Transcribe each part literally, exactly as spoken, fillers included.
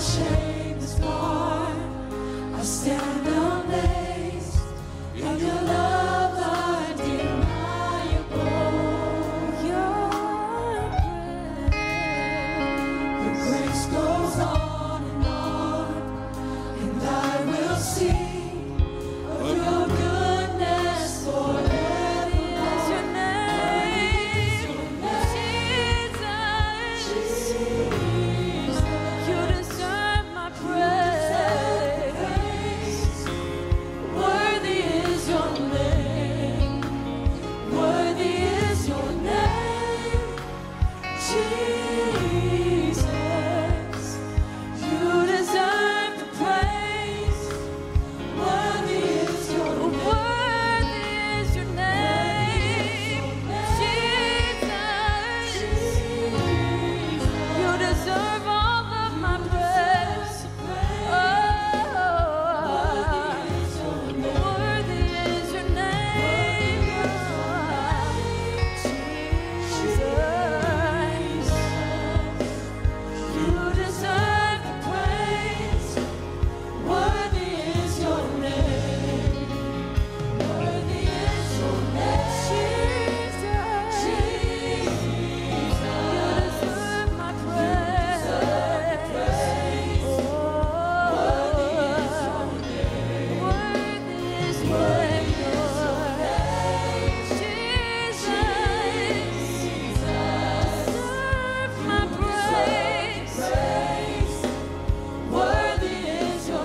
shame is gone. I stand amazed in your love undeniable. Your grace, your grace goes on and on, and I will sing of your goodness forever. Your name, Jesus, you deserve my praise. Worthy is your name, worthy is your name, Jesus. You deserve the praise. Worthy is your name, worthy is your name, Jesus. You deserve all of my praise. Oh, worthy is your name, Jesus. You deserve the praise. Worthy is your name, worthy is your name, Jesus. You deserve my praise. Oh, worthy is your name, worthy is your name, Jesus. Deserve my praise. Worthy is your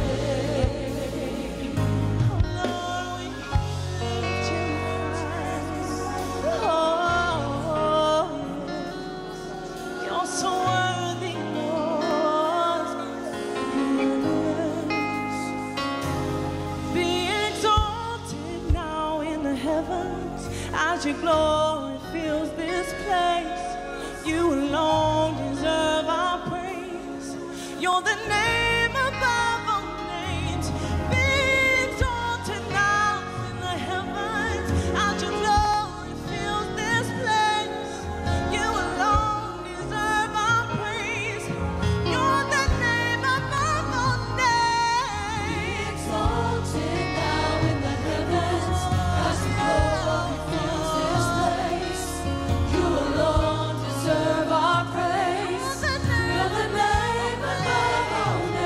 name. Lord, we lift you high. Oh, you're so worthy, Lord. Be exalted now in the heavens as your glory fills this place. You alone deserve our praise. You're the name above all names. Be exalted now in the heavens as your glory fills this place. You alone deserve our praise. You're the name above all names. Be exalted now in the heavens as your glory fills this place. You alone deserve our praise. You're the name above all names.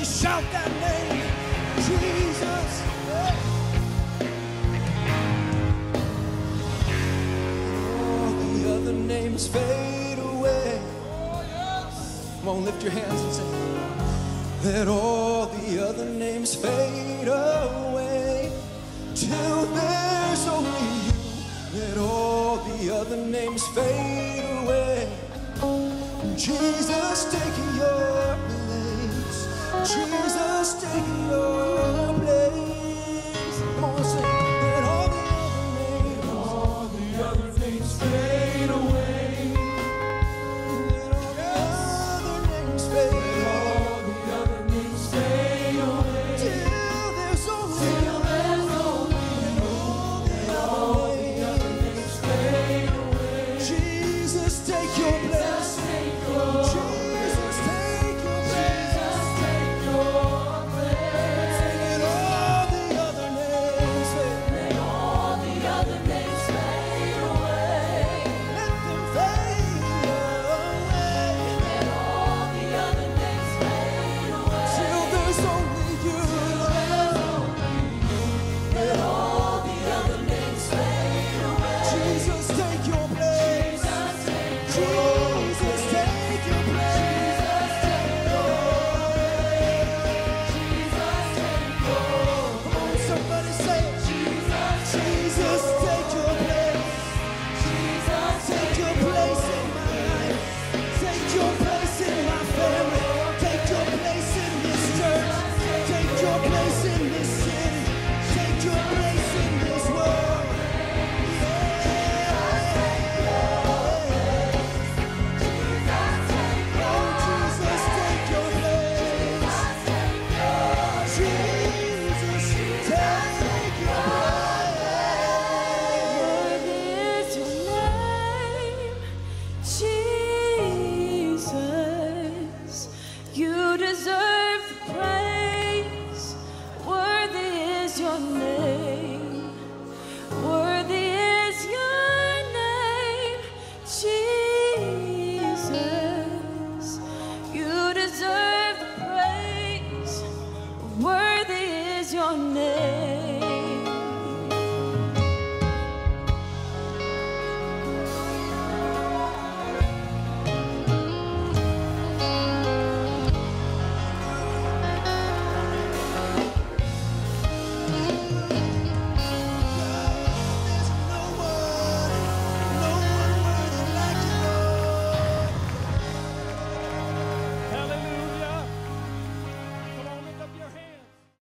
shout that name, Jesus. All the other names fade away. Come on, lift your hands and say, let all the other names fade away till there's only you. Let all the other names fade away. Jesus taking your place. Jesus taking your